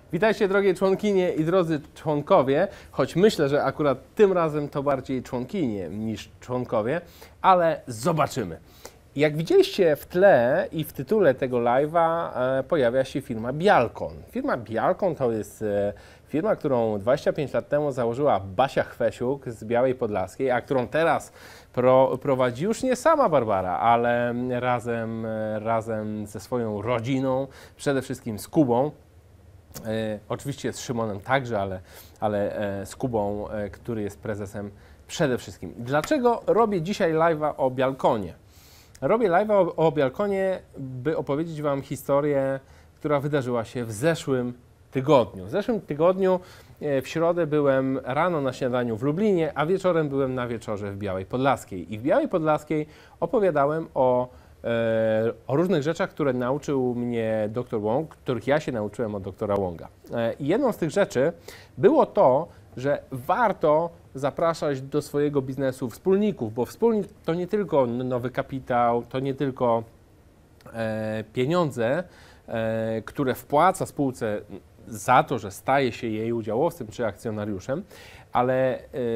Witajcie drogie członkinie i drodzy członkowie, choć myślę, że akurat tym razem to bardziej członkinie niż członkowie, ale zobaczymy. Jak widzieliście w tle i w tytule tego live'a pojawia się firma Bialkon. Firma Bialkon to jest firma, którą 25 lat temu założyła Basia Chwesiuk z Białej Podlaskiej, a którą teraz prowadzi już nie sama Barbara, ale razem ze swoją rodziną, przede wszystkim z Kubą. Oczywiście z Szymonem także, ale z Kubą, który jest prezesem przede wszystkim. Dlaczego robię dzisiaj live'a o Bialkonie? Robię live'a o Bialkonie, by opowiedzieć Wam historię, która wydarzyła się w zeszłym tygodniu. W zeszłym tygodniu w środę byłem rano na śniadaniu w Lublinie, a wieczorem byłem na wieczorze w Białej Podlaskiej. I w Białej Podlaskiej opowiadałem o różnych rzeczach, które nauczył mnie dr Wong, których ja się nauczyłem od doktora Wonga. I jedną z tych rzeczy było to, że warto zapraszać do swojego biznesu wspólników, bo wspólnik to nie tylko nowy kapitał, to nie tylko pieniądze, które wpłaca spółce za to, że staje się jej udziałowcem czy akcjonariuszem, ale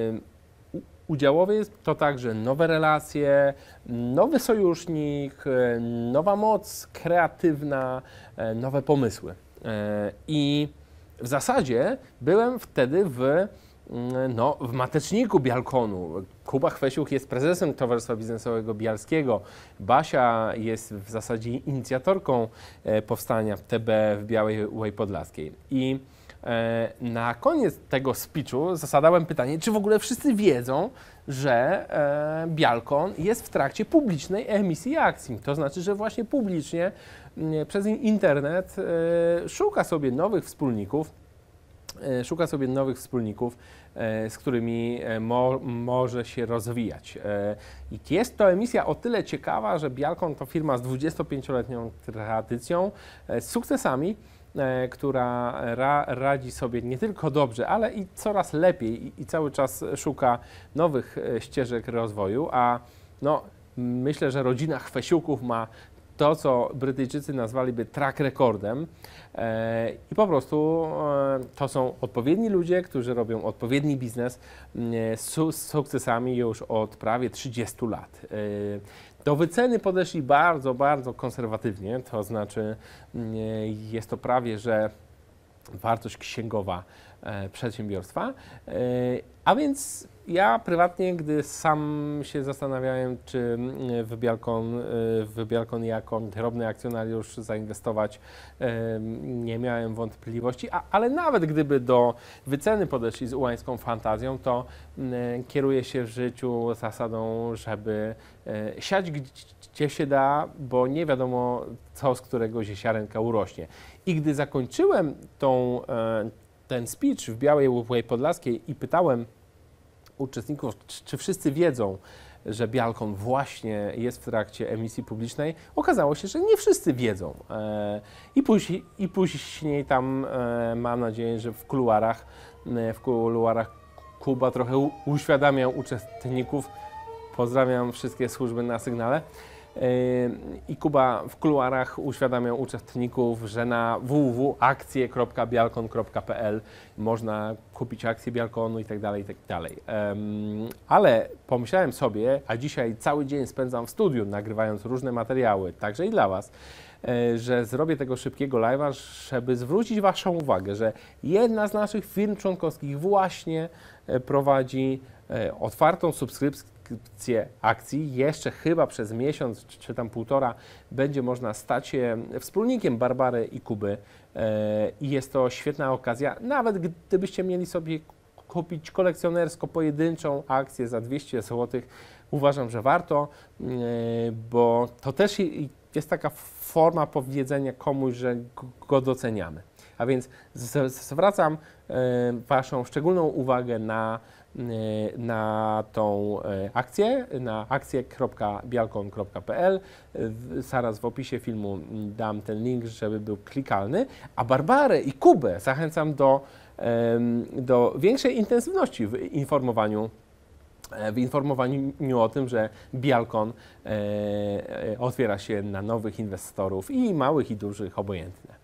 udziałowiec to także nowe relacje, nowy sojusznik, nowa moc kreatywna, nowe pomysły. I w zasadzie byłem wtedy w mateczniku Bialkonu. Kuba Chwesiuk jest prezesem Towarzystwa Biznesowego Bialskiego. Basia jest w zasadzie inicjatorką powstania TB w Białej Podlaskiej. I na koniec tego speechu zadałem pytanie, czy w ogóle wszyscy wiedzą, że Bialkon jest w trakcie publicznej emisji akcji. To znaczy, że właśnie publicznie przez internet szuka sobie nowych wspólników, z którymi może się rozwijać. I jest to emisja o tyle ciekawa, że Bialkon to firma z 25-letnią tradycją, z sukcesami, która radzi sobie nie tylko dobrze, ale i coraz lepiej i cały czas szuka nowych ścieżek rozwoju, a myślę, że rodzina Chwesiuków ma to, co Brytyjczycy nazwaliby track recordem i po prostu to są odpowiedni ludzie, którzy robią odpowiedni biznes z sukcesami już od prawie 30 lat. Do wyceny podeszli bardzo, bardzo konserwatywnie, to znaczy jest to prawie, że wartość księgowa przedsiębiorstwa, a więc ja prywatnie, gdy sam się zastanawiałem, czy w Bialkon jako drobny akcjonariusz zainwestować, nie miałem wątpliwości, ale nawet gdyby do wyceny podeszli z ułańską fantazją, to kieruję się w życiu zasadą, żeby siać gdzie się da, bo nie wiadomo, co z którego ziarnka urośnie. I gdy zakończyłem ten speech w Białej Podlaskiej i pytałem uczestników, czy wszyscy wiedzą, że Bialkon właśnie jest w trakcie emisji publicznej, okazało się, że nie wszyscy wiedzą. I później tam mam nadzieję, że w kuluarach Kuba trochę uświadamiał uczestników. Pozdrawiam wszystkie służby na sygnale. I Kuba w kuluarach uświadamiał uczestników, że na www.akcje.bialkon.pl można kupić akcje Bialkonu i tak dalej, i tak dalej. Ale pomyślałem sobie, a dzisiaj cały dzień spędzam w studiu, nagrywając różne materiały, także i dla Was, że zrobię tego szybkiego live'a, żeby zwrócić Waszą uwagę, że jedna z naszych firm członkowskich właśnie prowadzi otwartą subskrypcję akcji. Jeszcze chyba przez miesiąc, czy tam półtora, będzie można stać się wspólnikiem Barbary i Kuby. I jest to świetna okazja, nawet gdybyście mieli sobie kupić kolekcjonersko pojedynczą akcję za 200 zł. Uważam, że warto, bo to też jest taka forma powiedzenia komuś, że go doceniamy. A więc zwracam Waszą szczególną uwagę na tą akcję, na akcje.bialkon.pl. Zaraz w opisie filmu dam ten link, żeby był klikalny. A Barbarę i Kubę zachęcam do większej intensywności w informowaniu o tym, że Bialkon otwiera się na nowych inwestorów i małych, i dużych, obojętne.